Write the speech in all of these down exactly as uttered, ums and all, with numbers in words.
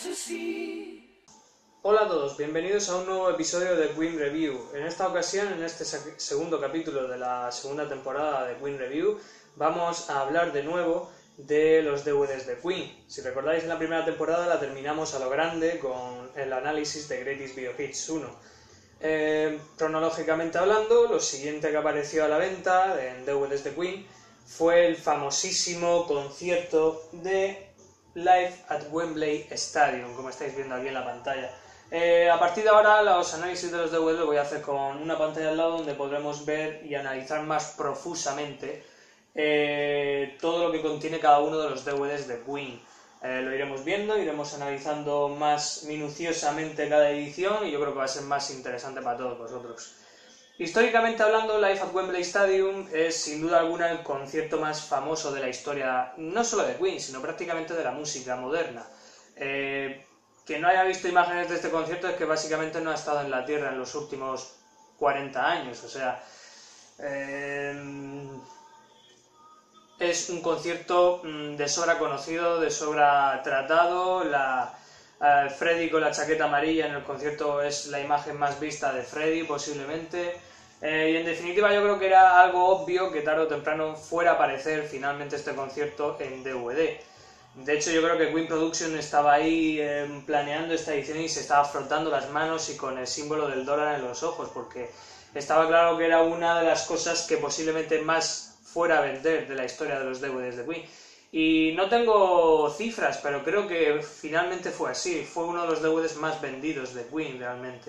Hola a todos, bienvenidos a un nuevo episodio de Queen Review. En esta ocasión, en este segundo capítulo de la segunda temporada de Queen Review, vamos a hablar de nuevo de los D V Ds de Queen. Si recordáis, en la primera temporada la terminamos a lo grande con el análisis de Greatest Video Hits uno. Eh, cronológicamente hablando, lo siguiente que apareció a la venta en D V Ds de Queen fue el famosísimo concierto de Live at Wembley Stadium, como estáis viendo aquí en la pantalla. Eh, a partir de ahora los análisis de los D V D los voy a hacer con una pantalla al lado donde podremos ver y analizar más profusamente eh, todo lo que contiene cada uno de los D V Ds de Queen. Eh, lo iremos viendo, iremos analizando más minuciosamente cada edición y yo creo que va a ser más interesante para todos vosotros. Históricamente hablando, Live at Wembley Stadium es sin duda alguna el concierto más famoso de la historia, no solo de Queen, sino prácticamente de la música moderna. Eh, Quien no haya visto imágenes de este concierto es que básicamente no ha estado en la Tierra en los últimos cuarenta años, o sea, eh, es un concierto de sobra conocido, de sobra tratado. La, eh, Freddie con la chaqueta amarilla en el concierto es la imagen más vista de Freddie posiblemente, eh, y en definitiva yo creo que era algo obvio que tarde o temprano fuera a aparecer finalmente este concierto en D V D. De hecho, yo creo que Queen Production estaba ahí eh, planeando esta edición y se estaba frotando las manos y con el símbolo del dólar en los ojos, porque estaba claro que era una de las cosas que posiblemente más fuera a vender de la historia de los D V Ds de Queen. Y no tengo cifras, pero creo que finalmente fue así, fue uno de los D V Ds más vendidos de Queen realmente.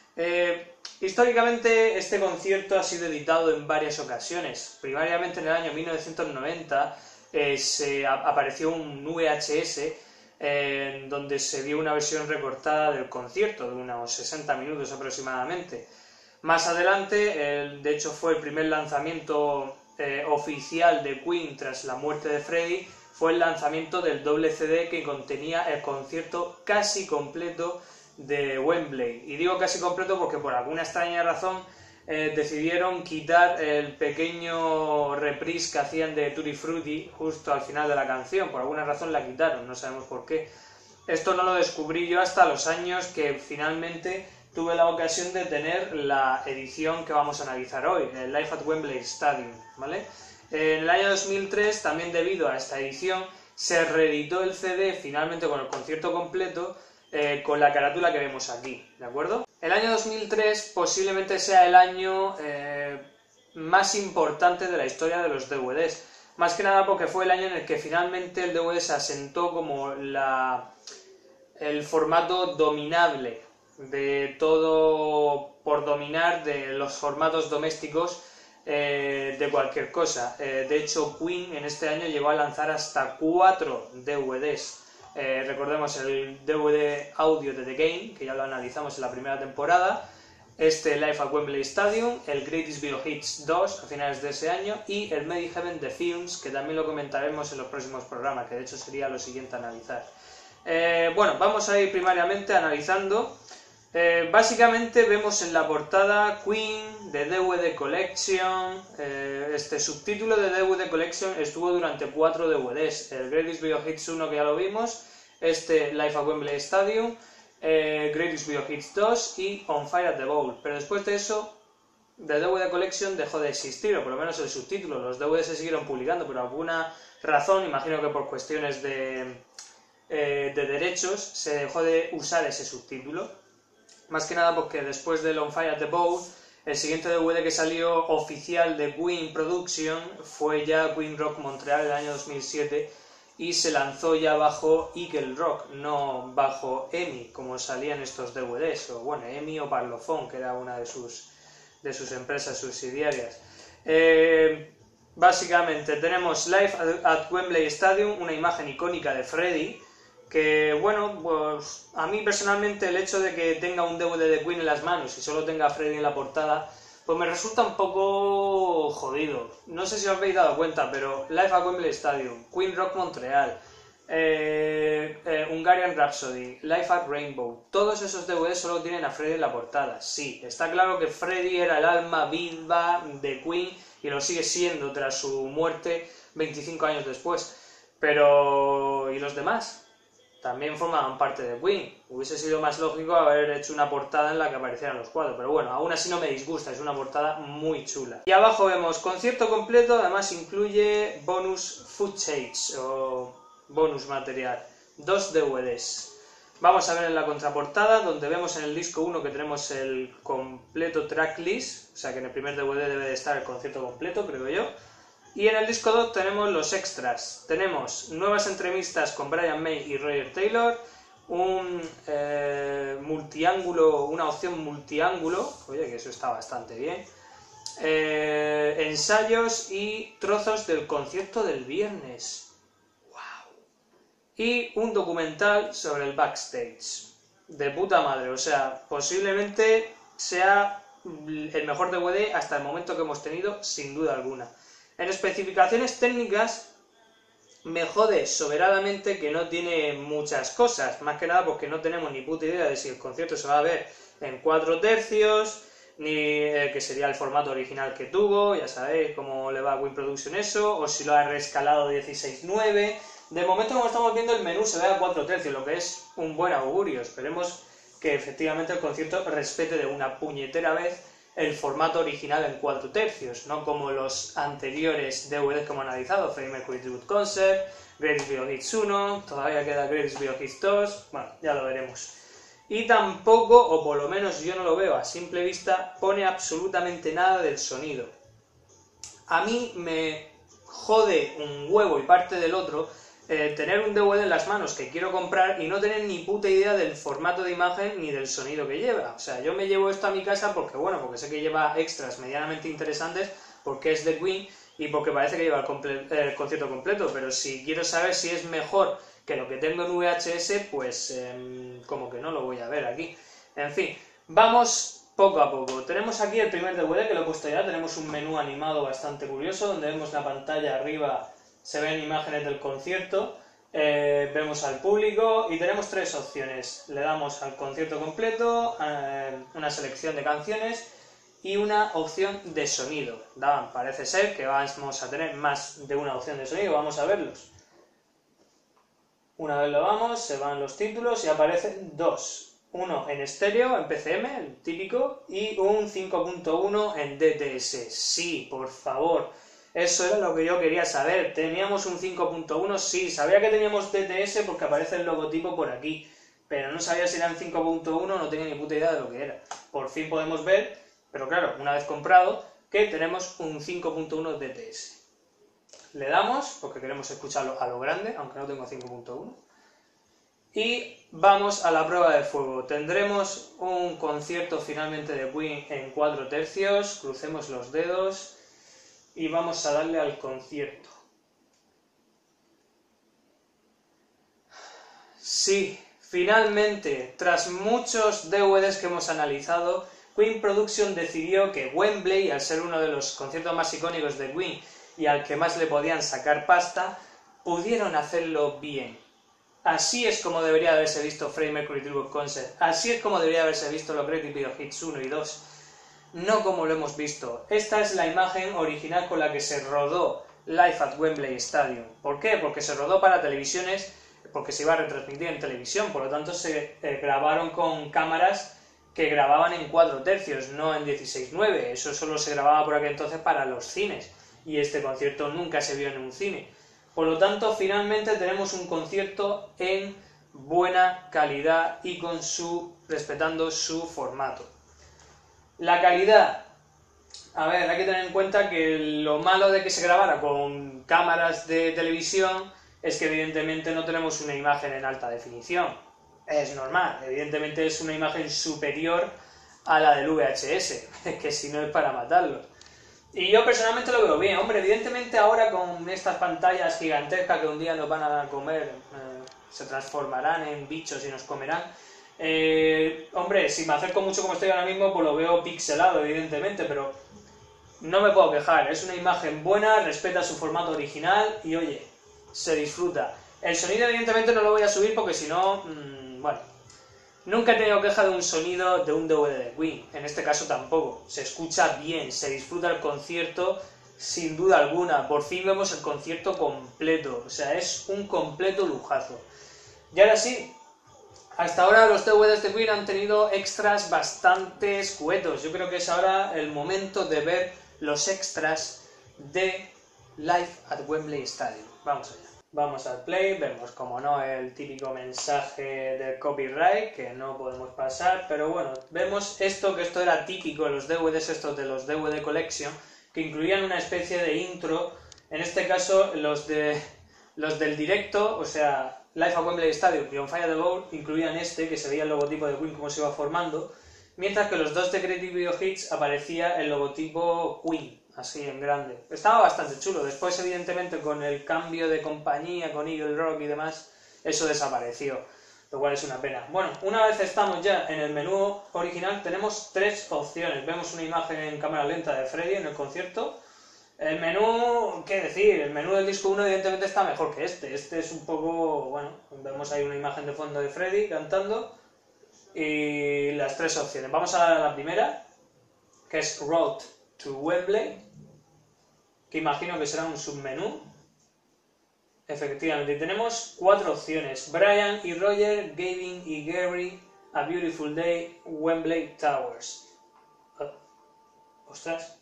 Eh, históricamente este concierto ha sido editado en varias ocasiones, primariamente en el año mil novecientos noventa. Eh, se a, apareció un V H S eh, en donde se vio una versión recortada del concierto de unos sesenta minutos aproximadamente. Más adelante, el, de hecho fue el primer lanzamiento eh, oficial de Queen tras la muerte de Freddie, fue el lanzamiento del doble C D que contenía el concierto casi completo de Wembley. Y digo casi completo porque por alguna extraña razón Eh, decidieron quitar el pequeño reprise que hacían de Tutti Frutti justo al final de la canción. Por alguna razón la quitaron, no sabemos por qué. Esto no lo descubrí yo hasta los años que finalmente tuve la ocasión de tener la edición que vamos a analizar hoy, el Live at Wembley Stadium, ¿vale? En el año dos mil tres, también debido a esta edición, se reeditó el C D finalmente con el concierto completo, eh, con la carátula que vemos aquí, ¿de acuerdo? El año dos mil tres posiblemente sea el año eh, más importante de la historia de los D V Ds, más que nada porque fue el año en el que finalmente el D V D se asentó como la, el formato dominable de todo por dominar de los formatos domésticos eh, de cualquier cosa. Eh, de hecho, Queen en este año llegó a lanzar hasta cuatro D V Ds. Eh, recordemos el D V D audio de The Game, que ya lo analizamos en la primera temporada, este Live at Wembley Stadium, el Greatest Video Hits dos a finales de ese año y el Made in Heaven The Films, que también lo comentaremos en los próximos programas, que de hecho sería lo siguiente a analizar. Eh, bueno, vamos a ir primariamente analizando. Eh, básicamente vemos en la portada Queen de D V D Collection. Eh, este subtítulo de D V D Collection estuvo durante cuatro D V Ds, el Greatest Video Hits uno que ya lo vimos, este Live at Wembley Stadium, eh, Greatest Video Hits dos y On Fire at the Bowl. Pero después de eso, The D V D Collection dejó de existir, o por lo menos el subtítulo. Los D V D se siguieron publicando, pero por alguna razón, imagino que por cuestiones de, eh, de derechos, se dejó de usar ese subtítulo. Más que nada porque después del On Fire at the Bowl, el siguiente D V D que salió oficial de Queen Production fue ya Queen Rock Montreal el año dos mil siete y se lanzó ya bajo Eagle Rock, no bajo EMI, como salían estos D V Ds, o bueno, EMI o Parlophone, que era una de sus, de sus empresas subsidiarias. Eh, básicamente tenemos Live at Wembley Stadium, una imagen icónica de Freddie, que bueno, pues a mí personalmente el hecho de que tenga un D V D de Queen en las manos y solo tenga a Freddie en la portada, pues me resulta un poco jodido. No sé si os habéis dado cuenta, pero Live at Wembley Stadium, Queen Rock Montreal, eh, eh, Hungarian Rhapsody, Live at Rainbow, todos esos D V Ds solo tienen a Freddie en la portada. Sí, está claro que Freddie era el alma viva de Queen y lo sigue siendo tras su muerte veinticinco años después. Pero... ¿y los demás? también formaban parte de Queen. Hubiese sido más lógico haber hecho una portada en la que aparecieran los cuatro, pero bueno, aún así no me disgusta, es una portada muy chula. Y abajo vemos concierto completo, además incluye bonus footage o bonus material, dos D V Ds. Vamos a ver en la contraportada, donde vemos en el disco uno que tenemos el completo tracklist, o sea que en el primer D V D debe de estar el concierto completo, creo yo. Y en el disco dos tenemos los extras. Tenemos nuevas entrevistas con Brian May y Roger Taylor, un eh, multiángulo, una opción multiángulo, oye, que eso está bastante bien, eh, ensayos y trozos del concierto del viernes. ¡Wow! Y un documental sobre el backstage. De puta madre, o sea, posiblemente sea el mejor D V D hasta el momento que hemos tenido, sin duda alguna. En especificaciones técnicas me jode soberanamente que no tiene muchas cosas, más que nada porque no tenemos ni puta idea de si el concierto se va a ver en cuatro tercios, ni eh, que sería el formato original que tuvo, ya sabéis cómo le va a Win Production eso, o si lo ha reescalado dieciséis nueve. De momento, como estamos viendo, el menú se ve a cuatro tercios, lo que es un buen augurio. Esperemos que efectivamente el concierto respete de una puñetera vez el formato original en cuatro tercios, no como los anteriores D V Ds que hemos analizado, Freddie Mercury Tribute Concert, Greatest Video Hits uno, todavía queda Greatest Video Hits dos, bueno, ya lo veremos. Y tampoco, o por lo menos yo no lo veo a simple vista, pone absolutamente nada del sonido. A mí me jode un huevo y parte del otro eh, tener un D V D en las manos que quiero comprar y no tener ni puta idea del formato de imagen ni del sonido que lleva. O sea, yo me llevo esto a mi casa porque, bueno, porque sé que lleva extras medianamente interesantes, porque es de Queen y porque parece que lleva el, comple el concierto completo, pero si quiero saber si es mejor que lo que tengo en V H S, pues eh, como que no lo voy a ver aquí. En fin, vamos poco a poco. Tenemos aquí el primer D V D que lo he puesto ya, tenemos un menú animado bastante curioso, donde vemos la pantalla arriba, se ven imágenes del concierto, eh, vemos al público y tenemos tres opciones. Le damos al concierto completo, eh, una selección de canciones y una opción de sonido. Da, parece ser que vamos a tener más de una opción de sonido, vamos a verlos. Una vez lo vamos, se van los títulos y aparecen dos. Uno en estéreo, en P C M, el típico, y un cinco punto uno en D T S. Sí, por favor. Eso era lo que yo quería saber. ¿Teníamos un cinco punto uno? Sí, sabía que teníamos D T S porque aparece el logotipo por aquí, pero no sabía si era en cinco punto uno, no tenía ni puta idea de lo que era. Por fin podemos ver, pero claro, una vez comprado, que tenemos un cinco punto uno D T S. Le damos, porque queremos escucharlo a lo grande, aunque no tengo cinco punto uno. Y vamos a la prueba de fuego. Tendremos un concierto finalmente de Queen en cuatro tercios. Crucemos los dedos y vamos a darle al concierto. Sí, finalmente, tras muchos D V Ds que hemos analizado, Queen Production decidió que Wembley, al ser uno de los conciertos más icónicos de Queen y al que más le podían sacar pasta, pudieron hacerlo bien. Así es como debería haberse visto Freddie Mercury Tribute Concert, así es como debería haberse visto los Greatest Video Hits uno y dos. No como lo hemos visto. Esta es la imagen original con la que se rodó Live at Wembley Stadium. ¿Por qué? Porque se rodó para televisiones, porque se iba a retransmitir en televisión, por lo tanto se eh, grabaron con cámaras que grababan en cuatro tercios, no en dieciséis nueve. Eso solo se grababa por aquel entonces para los cines, y este concierto nunca se vio en un cine. Por lo tanto, finalmente tenemos un concierto en buena calidad y con su respetando su formato. La calidad, a ver, hay que tener en cuenta que lo malo de que se grabara con cámaras de televisión es que evidentemente no tenemos una imagen en alta definición. Es normal, evidentemente es una imagen superior a la del V H S, que si no es para matarlos. Y yo personalmente lo veo bien. Hombre, evidentemente ahora con estas pantallas gigantescas que un día nos van a comer, eh, se transformarán en bichos y nos comerán. Eh, hombre, si me acerco mucho como estoy ahora mismo, pues lo veo pixelado, evidentemente, pero no me puedo quejar. Es una imagen buena, respeta su formato original y, oye, se disfruta. El sonido, evidentemente, no lo voy a subir porque si no, mmm, bueno, nunca he tenido queja de un sonido de un D V D de Queen. En este caso tampoco. Se escucha bien, se disfruta el concierto sin duda alguna. Por fin vemos el concierto completo. O sea, es un completo lujazo. Y ahora sí, hasta ahora los D V Ds de Queen han tenido extras bastante escuetos. Yo creo que es ahora el momento de ver los extras de Live at Wembley Stadium. Vamos allá. Vamos al play, vemos como no el típico mensaje de copyright que no podemos pasar, pero bueno, vemos esto, que esto era típico en los D V Ds estos de los D V D Collection, que incluían una especie de intro, en este caso los de los del directo, o sea, Live at Wembley Stadium y On Fire the Goal incluían este, que se veía el logotipo de Queen como se iba formando, mientras que los dos de Creative Video Hits aparecía el logotipo Queen, así en grande. Estaba bastante chulo. Después, evidentemente, con el cambio de compañía, con Eagle Rock y demás, eso desapareció, lo cual es una pena. Bueno, una vez estamos ya en el menú original, tenemos tres opciones. Vemos una imagen en cámara lenta de Freddie en el concierto. El menú, ¿qué decir? El menú del disco uno evidentemente está mejor que este. Este es un poco, bueno, vemos ahí una imagen de fondo de Freddie cantando y las tres opciones. Vamos a la primera, que es Road to Wembley, que imagino que será un submenú. Efectivamente, tenemos cuatro opciones: Brian y Roger, Gavin y Gary, A Beautiful Day, Wembley Towers. Oh, ostras,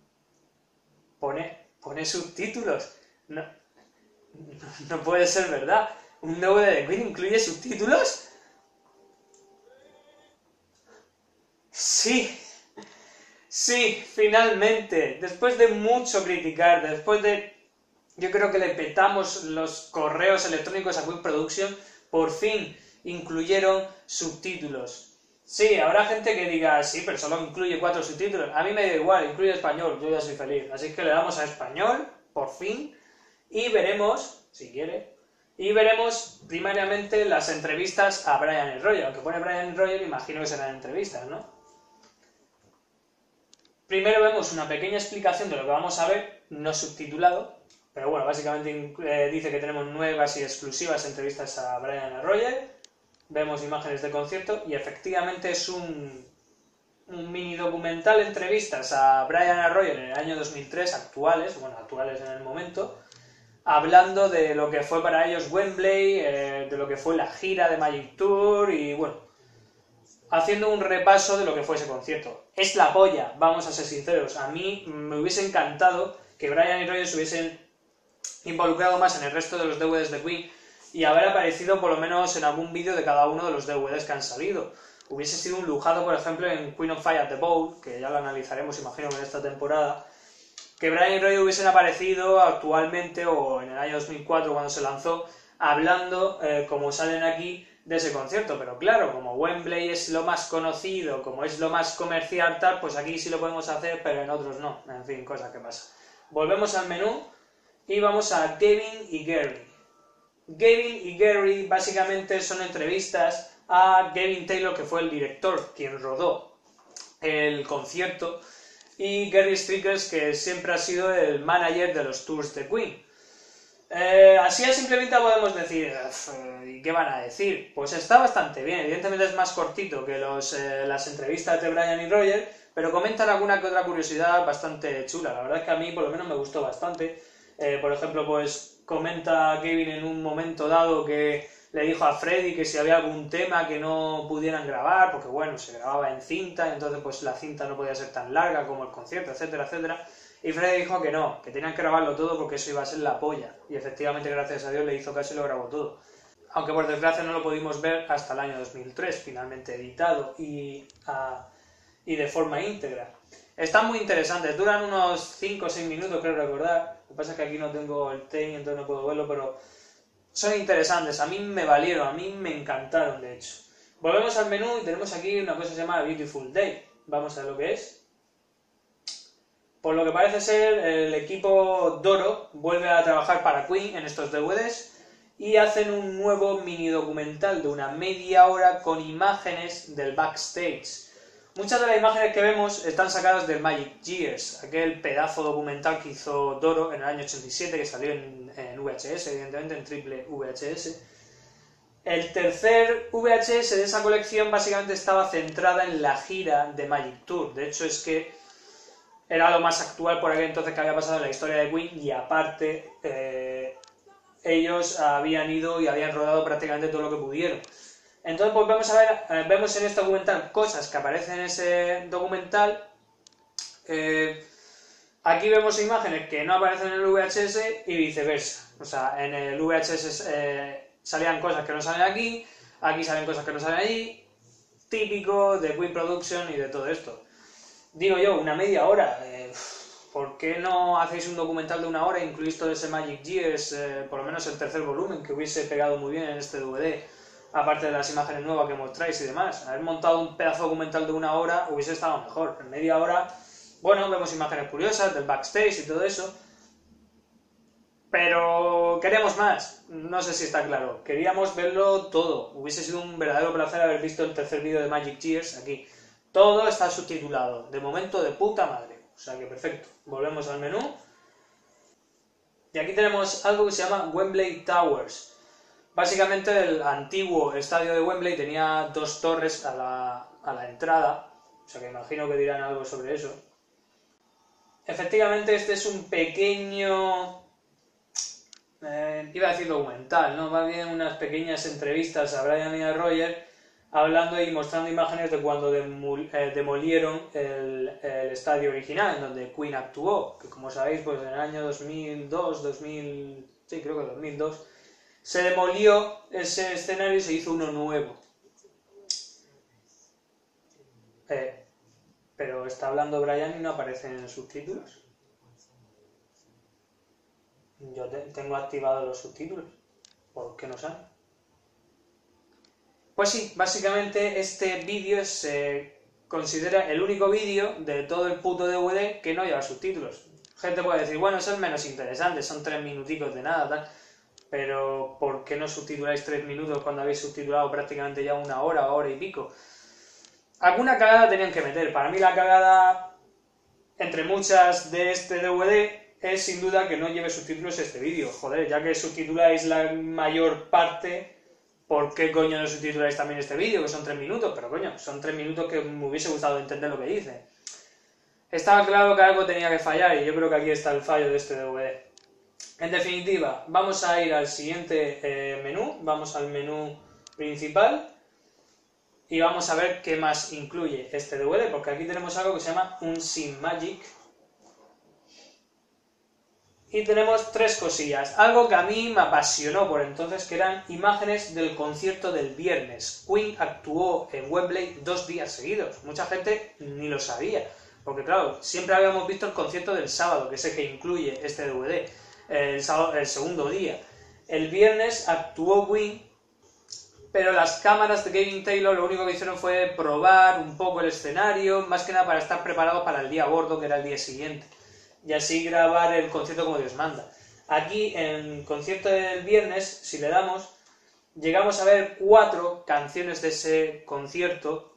pone, pone subtítulos. No, no, no puede ser verdad. ¿Un D V D de Queen incluye subtítulos? Sí. Sí, finalmente, después de mucho criticar, después de... Yo creo que le petamos los correos electrónicos a Queen Production, por fin incluyeron subtítulos. Sí, habrá gente que diga, sí, pero solo incluye cuatro subtítulos. A mí me da igual, incluye español, yo ya soy feliz. Así que le damos a español, por fin, y veremos, si quiere, y veremos primariamente las entrevistas a Brian y Roger. Aunque pone Brian y Roger, imagino que serán entrevistas, ¿no? Primero vemos una pequeña explicación de lo que vamos a ver, no subtitulado, pero bueno, básicamente eh, dice que tenemos nuevas y exclusivas entrevistas a Brian y a Roger, vemos imágenes de concierto y efectivamente es un, un mini documental, entrevistas a Brian y a Roger en el año dos mil tres, actuales, bueno, actuales en el momento, hablando de lo que fue para ellos Wembley, eh, de lo que fue la gira de Magic Tour y bueno, haciendo un repaso de lo que fue ese concierto. Es la polla, vamos a ser sinceros. A mí me hubiese encantado que Brian y Roger se hubiesen involucrado más en el resto de los D V Ds de Queen y haber aparecido por lo menos en algún vídeo de cada uno de los D V Ds que han salido. Hubiese sido un lujado, por ejemplo, en Queen of Fire at the Bowl, que ya lo analizaremos, imagino, en esta temporada, que Brian y Roger hubiesen aparecido actualmente o en el año dos mil cuatro cuando se lanzó, hablando, eh, como salen aquí, de ese concierto, pero claro, como Wembley es lo más conocido, como es lo más comercial tal, pues aquí sí lo podemos hacer, pero en otros no, en fin, cosas que pasan. Volvemos al menú y vamos a Gavin y Gary. Gavin y Gary básicamente son entrevistas a Gavin Taylor, que fue el director, quien rodó el concierto, y Gary Strickers, que siempre ha sido el manager de los tours de Queen. Eh, así a simple vista podemos decir, ¿y qué van a decir? Pues está bastante bien, evidentemente es más cortito que los, eh, las entrevistas de Brian y Roger, pero comentan alguna que otra curiosidad bastante chula. La verdad es que a mí por lo menos me gustó bastante. Eh, por ejemplo, pues comenta Kevin en un momento dado que le dijo a Freddie que si había algún tema que no pudieran grabar, porque bueno, se grababa en cinta, entonces pues la cinta no podía ser tan larga como el concierto, etcétera, etcétera. Y Freddie dijo que no, que tenían que grabarlo todo porque eso iba a ser la polla. Y efectivamente, gracias a Dios, le hizo caso y lo grabó todo. Aunque por desgracia no lo pudimos ver hasta el año dos mil tres, finalmente editado y, uh, y de forma íntegra. Están muy interesantes, duran unos cinco o seis minutos, creo recordar. Lo que pasa es que aquí no tengo el tape, entonces no puedo verlo, pero son interesantes. A mí me valieron, a mí me encantaron, de hecho. Volvemos al menú y tenemos aquí una cosa que se llama A Beautiful Day. Vamos a ver lo que es. Por lo que parece ser, el equipo Doro vuelve a trabajar para Queen en estos D V Ds y hacen un nuevo mini documental de una media hora con imágenes del backstage. Muchas de las imágenes que vemos están sacadas del Magic Years, aquel pedazo documental que hizo Doro en el año ochenta y siete, que salió en, en V H S, evidentemente, en triple V H S. El tercer V H S de esa colección básicamente estaba centrada en la gira de Magic Tour. De hecho, es que era lo más actual por aquel entonces que había pasado en la historia de Queen y aparte eh, ellos habían ido y habían rodado prácticamente todo lo que pudieron. Entonces, pues vamos a ver, eh, vemos en este documental cosas que aparecen en ese documental. Eh, aquí vemos imágenes que no aparecen en el V H S y viceversa. O sea, en el V H S eh, salían cosas que no salen aquí, aquí salen cosas que no salen allí. Típico de Queen Production y de todo esto. Digo yo, una media hora. Eh, ¿Por qué no hacéis un documental de una hora e incluís todo ese Magic Years, eh, por lo menos el tercer volumen, que hubiese pegado muy bien en este D V D, aparte de las imágenes nuevas que mostráis y demás? Haber montado un pedazo documental de una hora hubiese estado mejor. En media hora, bueno, vemos imágenes curiosas del backstage y todo eso, pero queríamos más. No sé si está claro. Queríamos verlo todo. Hubiese sido un verdadero placer haber visto el tercer vídeo de Magic Years aquí. Todo está subtitulado. De momento, de puta madre. O sea que perfecto. Volvemos al menú. Y aquí tenemos algo que se llama Wembley Towers. Básicamente el antiguo estadio de Wembley tenía dos torres a la, a la entrada. O sea que imagino que dirán algo sobre eso. Efectivamente, este es un pequeño... Eh, iba a decir documental, ¿no? Va bien unas pequeñas entrevistas a Brian y a Roger hablando y mostrando imágenes de cuando demol, eh, demolieron el, el estadio original en donde Queen actuó, que como sabéis, pues en el año dos mil dos, dos mil... sí, creo que dos mil dos, se demolió ese escenario y se hizo uno nuevo. Eh, pero está hablando Brian y no aparecen en subtítulos. Yo te, tengo activados los subtítulos. ¿Por qué no sale? Pues sí, básicamente este vídeo se considera el único vídeo de todo el puto D V D que no lleva subtítulos. Gente puede decir, bueno, eso es menos interesante, son tres minuticos de nada, tal. Pero, ¿por qué no subtituláis tres minutos cuando habéis subtitulado prácticamente ya una hora, hora y pico? Alguna cagada tenían que meter. Para mí la cagada, entre muchas de este D V D, es sin duda que no lleve subtítulos este vídeo. Joder, ya que subtituláis la mayor parte... ¿por qué coño no subtituláis también este vídeo? Que son tres minutos, pero coño, son tres minutos que me hubiese gustado entender lo que dice. Estaba claro que algo tenía que fallar y yo creo que aquí está el fallo de este D V D. En definitiva, vamos a ir al siguiente eh, menú, vamos al menú principal y vamos a ver qué más incluye este D V D, porque aquí tenemos algo que se llama un Sim Magic. Y tenemos tres cosillas, algo que a mí me apasionó por entonces, que eran imágenes del concierto del viernes. Queen actuó en Wembley dos días seguidos, mucha gente ni lo sabía, porque claro, siempre habíamos visto el concierto del sábado, que es el que incluye este D V D, el, sábado, el segundo día. El viernes actuó Queen, pero las cámaras de Gavin Taylor lo único que hicieron fue probar un poco el escenario, más que nada para estar preparados para el día gordo, que era el día siguiente, y así grabar el concierto como Dios manda. Aquí, en el concierto del viernes, si le damos, llegamos a ver cuatro canciones de ese concierto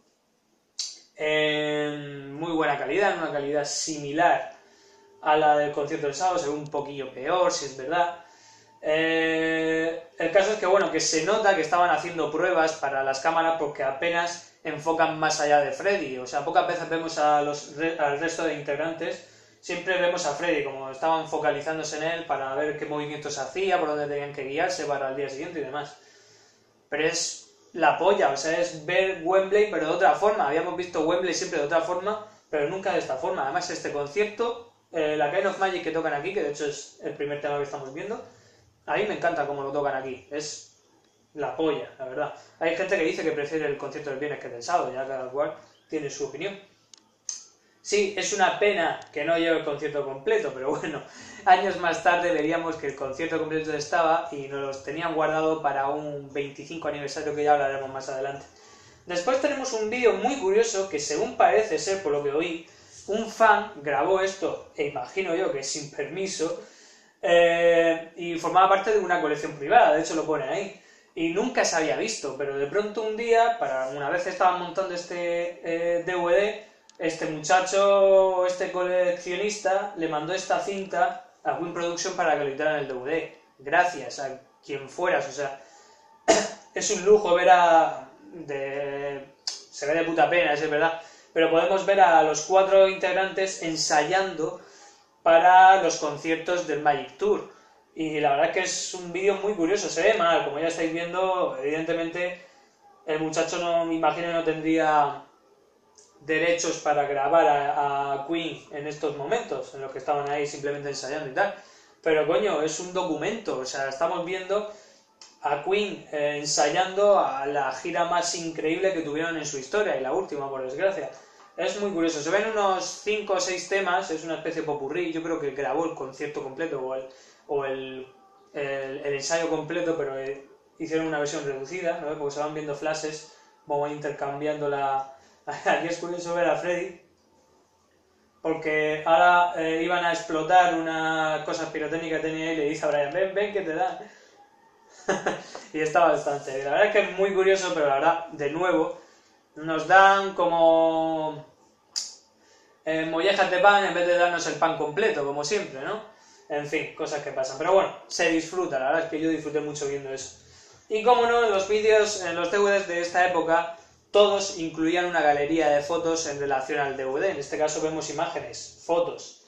en muy buena calidad, en una calidad similar a la del concierto del sábado, se ve un poquillo peor, si es verdad. Eh, el caso es que, bueno, que se nota que estaban haciendo pruebas para las cámaras porque apenas enfocan más allá de Freddie, o sea, pocas veces vemos a los, al resto de integrantes. Siempre vemos a Freddie como estaban focalizándose en él para ver qué movimientos hacía, por dónde tenían que guiarse para el día siguiente y demás. Pero es la polla, o sea, es ver Wembley pero de otra forma. Habíamos visto Wembley siempre de otra forma, pero nunca de esta forma. Además, este concierto, eh, la Kind of Magic que tocan aquí, que de hecho es el primer tema que estamos viendo, a mí me encanta cómo lo tocan aquí. Es la polla, la verdad. Hay gente que dice que prefiere el concierto del viernes que del sábado, ya cada cual tiene su opinión. Sí, es una pena que no lleve el concierto completo, pero bueno, años más tarde veríamos que el concierto completo estaba y nos los tenían guardado para un veinticinco aniversario que ya hablaremos más adelante. Después tenemos un vídeo muy curioso que, según parece ser, por lo que oí, un fan grabó esto, e imagino yo que sin permiso, eh, y formaba parte de una colección privada, de hecho lo pone ahí, y nunca se había visto, pero de pronto un día, para una vez estaban montando este eh, D V D, este muchacho, este coleccionista, le mandó esta cinta a Queen Production para que lo editaran en el D V D. Gracias a quien fueras, o sea, es un lujo ver a... De, se ve de puta pena, eso es verdad, pero podemos ver a los cuatro integrantes ensayando para los conciertos del Magic Tour. Y la verdad es que es un vídeo muy curioso, se ve mal, como ya estáis viendo, evidentemente el muchacho no, me imagino, no tendría derechos para grabar a, a Queen en estos momentos, en los que estaban ahí simplemente ensayando y tal. Pero coño, es un documento, o sea, estamos viendo a Queen eh, ensayando a la gira más increíble que tuvieron en su historia, y la última, por desgracia. Es muy curioso, se ven unos cinco o seis temas, es una especie de popurrí, yo creo que grabó el concierto completo o el, o el, el, el ensayo completo, pero eh, hicieron una versión reducida, ¿no? Porque se van viendo flashes, vamos intercambiando la... Aquí es curioso ver a Freddy, porque ahora eh, iban a explotar unas cosas pirotécnicas que tenía y le dice a Brian, ven, ven que te dan. Y está bastante. La verdad es que es muy curioso, pero la verdad, de nuevo, nos dan como eh, mollejas de pan en vez de darnos el pan completo, como siempre, ¿no? En fin, cosas que pasan. Pero bueno, se disfruta, la verdad es que yo disfruté mucho viendo eso. Y como no, en los vídeos, en los D V Ds de esta época, todos incluían una galería de fotos en relación al D V D. En este caso vemos imágenes, fotos,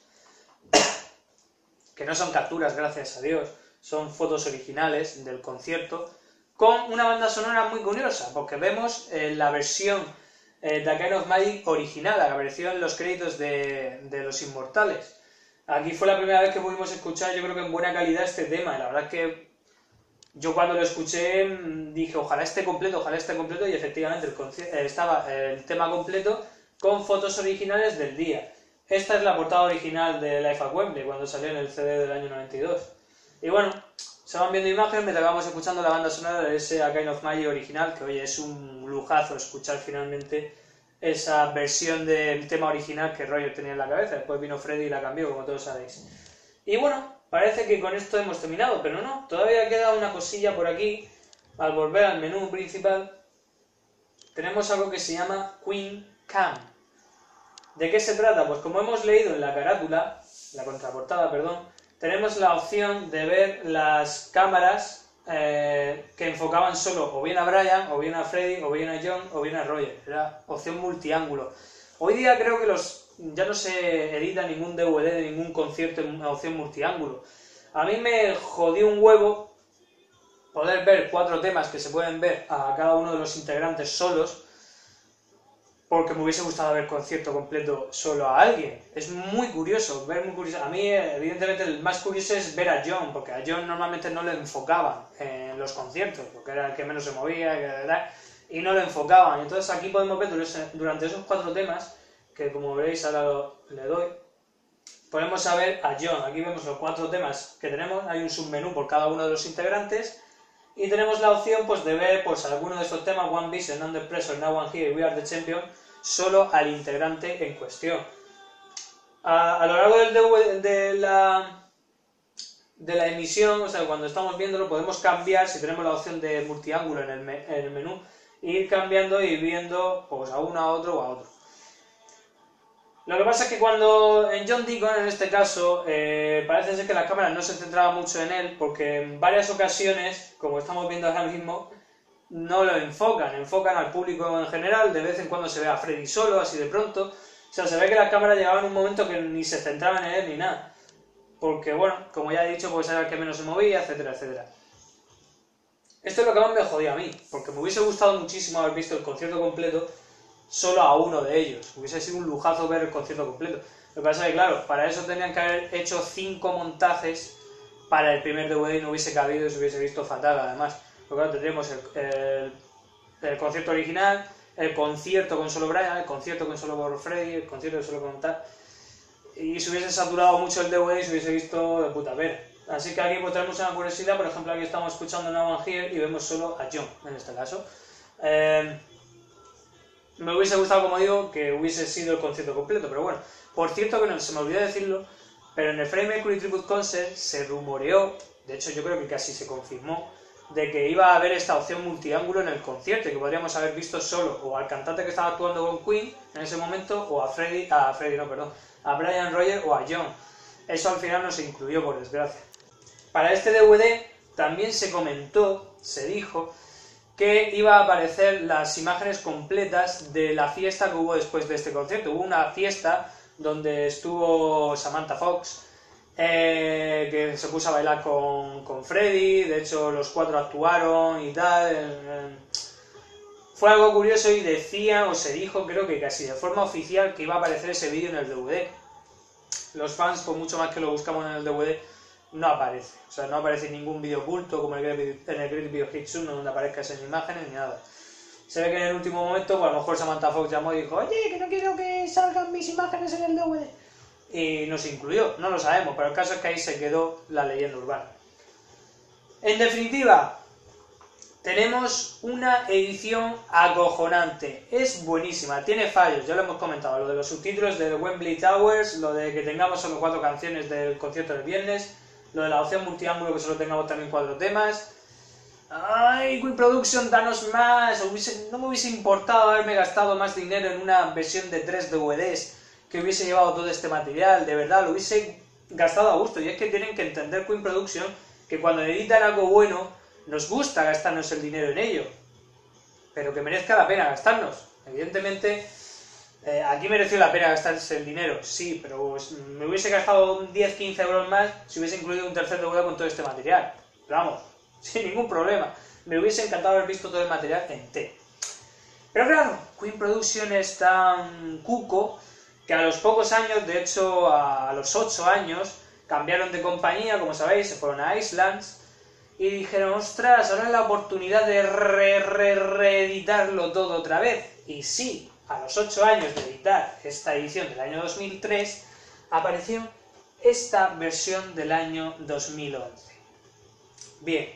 que no son capturas, gracias a Dios, son fotos originales del concierto, con una banda sonora muy curiosa, porque vemos eh, la versión eh, de A Kind of Magic original, la que apareció en los créditos de, de Los Inmortales. Aquí fue la primera vez que pudimos escuchar, yo creo que en buena calidad, este tema, y la verdad es que yo cuando lo escuché dije, ojalá esté completo, ojalá esté completo, y efectivamente el estaba el tema completo con fotos originales del día. Esta es la portada original de Live at Wembley, cuando salió en el C D del año noventa y dos. Y bueno, se van viendo imágenes mientras vamos escuchando la banda sonora de ese A Kind of Magic original, que oye, es un lujazo escuchar finalmente esa versión del tema original que Roger tenía en la cabeza. Después vino Freddy y la cambió, como todos sabéis. Y bueno, parece que con esto hemos terminado, pero no, todavía queda una cosilla por aquí. Al volver al menú principal, tenemos algo que se llama Queen Cam. ¿De qué se trata? Pues como hemos leído en la carátula, la contraportada, perdón, tenemos la opción de ver las cámaras eh, que enfocaban solo o bien a Brian, o bien a Freddy, o bien a John, o bien a Roger. Era opción multiángulo. Hoy día creo que los ya no se edita ningún D V D de ningún concierto en una opción multiángulo. A mí me jodió un huevo poder ver cuatro temas que se pueden ver a cada uno de los integrantes solos, porque me hubiese gustado ver concierto completo solo a alguien. Es muy curioso, ver muy curioso. A mí, evidentemente, el más curioso es ver a John, porque a John normalmente no le enfocaban en los conciertos, porque era el que menos se movía, ¿verdad? Y no le enfocaban. Entonces aquí podemos ver durante esos cuatro temas, que como veréis ahora lo, le doy, podemos saber a John. Aquí vemos los cuatro temas que tenemos, hay un submenú por cada uno de los integrantes, y tenemos la opción pues, de ver pues, alguno de estos temas, One Vision, Under Pressure, Now One Here, We Are the Champion, solo al integrante en cuestión. A, a lo largo del D V D, de, la, de la emisión, o sea, cuando estamos viéndolo, podemos cambiar, si tenemos la opción de multiángulo en el, me, en el menú, e ir cambiando y viendo pues, a uno, a otro o a otro. Lo que pasa es que cuando en John Deacon, en este caso, eh, parece ser que la cámara no se centraba mucho en él, porque en varias ocasiones, como estamos viendo ahora mismo, no lo enfocan, enfocan al público en general, de vez en cuando se ve a Freddy solo, así de pronto. O sea, se ve que la cámara llegaba en un momento que ni se centraba en él ni nada. Porque, bueno, como ya he dicho, pues era el que menos se movía, etcétera, etcétera. Esto es lo que más me jodía a mí, porque me hubiese gustado muchísimo haber visto el concierto completo solo a uno de ellos. Hubiese sido un lujazo ver el concierto completo. Lo que pasa es que, claro, para eso tenían que haber hecho cinco montajes para el primer D V D y no hubiese cabido y se hubiese visto fatal, además. Porque claro, tendríamos el, el, el concierto original, el concierto con solo Brian, el concierto con solo Freddy, el concierto solo con tal... Y se hubiese saturado mucho el D V D y se hubiese visto de puta ver. Así que aquí pues tenemos una curiosidad, por ejemplo aquí estamos escuchando Now One Here y vemos solo a John, en este caso. Eh... Me hubiese gustado, como digo, que hubiese sido el concierto completo, pero bueno. Por cierto, que no, se me olvidó decirlo, pero en el Freddie Mercury Tribute Concert se rumoreó, de hecho yo creo que casi se confirmó, de que iba a haber esta opción multiángulo en el concierto, y que podríamos haber visto solo o al cantante que estaba actuando con Queen en ese momento, o a Freddy, a Freddy no, perdón, a Brian Roger o a John. Eso al final no se incluyó, por desgracia. Para este D V D también se comentó, se dijo, que iba a aparecer las imágenes completas de la fiesta que hubo después de este concierto. Hubo una fiesta donde estuvo Samantha Fox eh, que se puso a bailar con, con Freddy, de hecho los cuatro actuaron y tal. Eh, fue algo curioso y decía, o se dijo, creo que casi de forma oficial, que iba a aparecer ese vídeo en el D V D. Los fans, por mucho más que lo buscamos en el D V D, no aparece. O sea, no aparece ningún vídeo oculto como en el Great Video Hits uno, donde aparezca esas imágenes ni nada. Se ve que en el último momento, pues a lo mejor Samantha Fox llamó y dijo, oye, que no quiero que salgan mis imágenes en el D V D. Y nos incluyó, no lo sabemos, pero el caso es que ahí se quedó la leyenda urbana. En definitiva, tenemos una edición acojonante, es buenísima, tiene fallos, ya lo hemos comentado, lo de los subtítulos del Wembley Towers, lo de que tengamos solo cuatro canciones del concierto del viernes, lo de la opción multiángulo que solo tengamos también cuatro temas. Ay, Queen Production, danos más, hubiese, no me hubiese importado haberme gastado más dinero en una versión de tres D V Ds que hubiese llevado todo este material, de verdad, lo hubiese gastado a gusto, y es que tienen que entender Queen Production que cuando editan algo bueno, nos gusta gastarnos el dinero en ello, pero que merezca la pena gastarnos. Evidentemente, eh, aquí mereció la pena gastarse el dinero, sí, pero me hubiese gastado diez a quince euros más si hubiese incluido un tercer D V D con todo este material. Pero vamos, sin ningún problema. Me hubiese encantado haber visto todo el material en T. Pero claro, Queen Production es tan cuco que a los pocos años, de hecho a los ocho años, cambiaron de compañía, como sabéis, se fueron a Islands, y dijeron, ostras, ahora es la oportunidad de re, re, reeditarlo todo otra vez. Y sí, a los ocho años de editar esta edición del año dos mil tres, apareció esta versión del año dos mil once. Bien,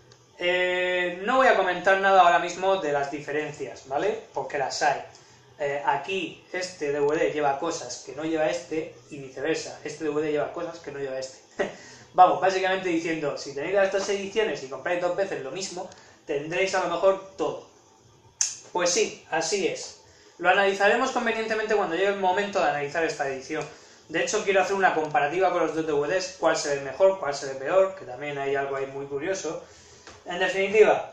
eh, no voy a comentar nada ahora mismo de las diferencias, ¿vale? Porque las hay. Eh, aquí este D V D lleva cosas que no lleva este, y viceversa. Este D V D lleva cosas que no lleva este. Vamos, básicamente diciendo, si tenéis las dos ediciones y compráis dos veces lo mismo, tendréis a lo mejor todo. Pues sí, así es. Lo analizaremos convenientemente cuando llegue el momento de analizar esta edición. De hecho, quiero hacer una comparativa con los dos D V Ds, cuál se ve mejor, cuál se ve peor, que también hay algo ahí muy curioso. En definitiva,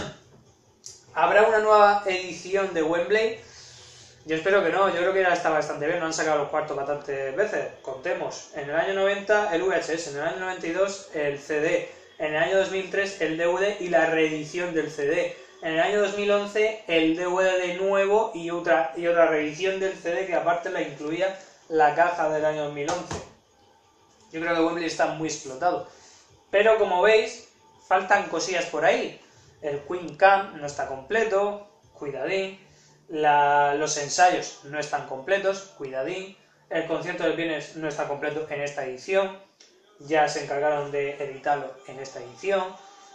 ¿habrá una nueva edición de Wembley? Yo espero que no, yo creo que ya está bastante bien, no han sacado los cuartos bastantes veces, contemos. En el año noventa el V H S, en el año noventa y dos el C D, en el año dos mil tres el D V D y la reedición del C D, en el año dos mil once el D V D de nuevo y otra, y otra reedición del C D que aparte la incluía la caja del año dos mil once. Yo creo que Wembley está muy explotado. Pero como veis, faltan cosillas por ahí. El Queen Camp no está completo, cuidadín. La, los ensayos no están completos, cuidadín. El concierto del viernes no está completo en esta edición. Ya se encargaron de editarlo en esta edición.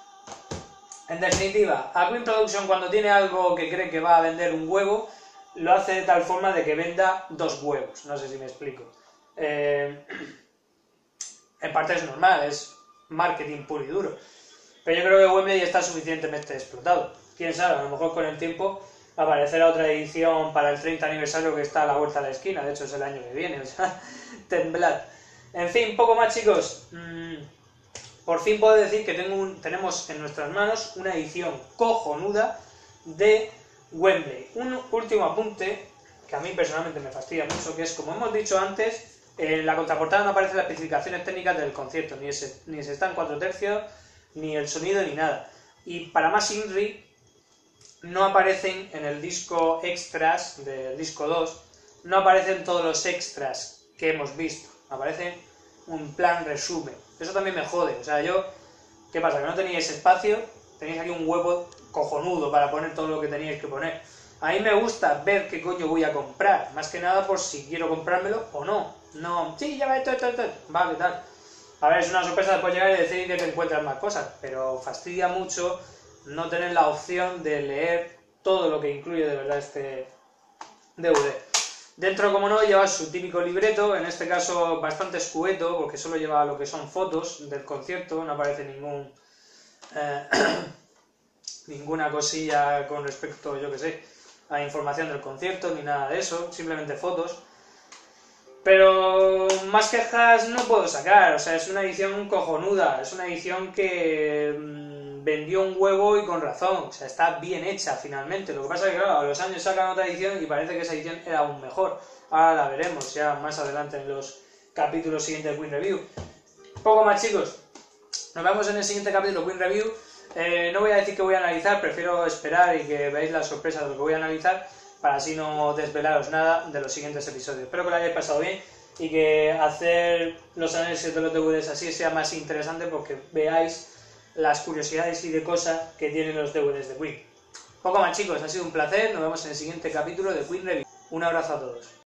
En definitiva, a Queen Production cuando tiene algo que cree que va a vender un huevo, lo hace de tal forma de que venda dos huevos. No sé si me explico. Eh, en parte es normal, es marketing puro y duro. Pero yo creo que Wembley está suficientemente explotado. Quién sabe, a lo mejor con el tiempo aparecerá otra edición para el treinta aniversario que está a la vuelta de la esquina. De hecho es el año que viene, o sea, temblad. En fin, poco más, chicos. Mm, por fin puedo decir que tengo un, tenemos en nuestras manos una edición cojonuda de Wembley. Un último apunte que a mí personalmente me fastidia mucho, que es, como hemos dicho antes, en la contraportada no aparecen las especificaciones técnicas del concierto, ni ese, ni se está en cuatro tercios, ni el sonido, ni nada. Y para más Inri, no aparecen en el disco extras del disco dos, no aparecen todos los extras que hemos visto, aparecen un plan resumen. Eso también me jode, o sea, yo, ¿qué pasa? Que no teníais espacio, tenéis aquí un huevo cojonudo para poner todo lo que teníais que poner. A mí me gusta ver qué coño voy a comprar, más que nada por si quiero comprármelo o no. No, sí, ya va esto, esto, esto, vale, tal. A ver, es una sorpresa después llegar y decir que te encuentras más cosas, pero fastidia mucho no tener la opción de leer todo lo que incluye de verdad este D V D. Dentro, como no, lleva su típico libreto, en este caso bastante escueto, porque solo lleva lo que son fotos del concierto, no aparece ningún eh, ninguna cosilla con respecto, yo que sé, a información del concierto, ni nada de eso, simplemente fotos. Pero más quejas no puedo sacar, o sea, es una edición cojonuda, es una edición que mmm, vendió un huevo y con razón, o sea, está bien hecha finalmente. Lo que pasa es que, claro, a los años sacan otra edición y parece que esa edición era aún mejor. Ahora la veremos ya más adelante en los capítulos siguientes de Queen Review. Poco más, chicos. Nos vemos en el siguiente capítulo Queen Review. Eh, no voy a decir que voy a analizar, prefiero esperar y que veáis la sorpresa de lo que voy a analizar, para así no desvelaros nada de los siguientes episodios. Espero que lo hayáis pasado bien y que hacer los análisis de los D V Ds así sea más interesante, porque veáis las curiosidades y de cosas que tienen los D V Ds de Queen. Poco más, chicos, ha sido un placer. Nos vemos en el siguiente capítulo de Queen Review. Un abrazo a todos.